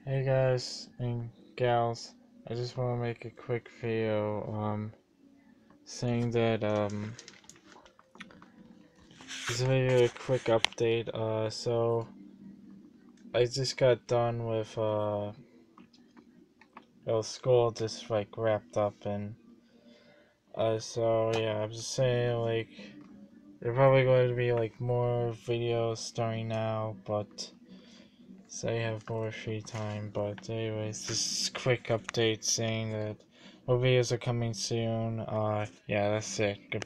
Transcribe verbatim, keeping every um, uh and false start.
Hey guys and gals, I just want to make a quick video um saying that um this is maybe a quick update. Uh so I just got done with uh well, school just like wrapped up, and uh so yeah, I'm just saying, like, there are probably going to be like more videos starting now, but so I have more free time. But anyways, this quick update saying that more videos are coming soon. Uh yeah, that's it. Goodbye.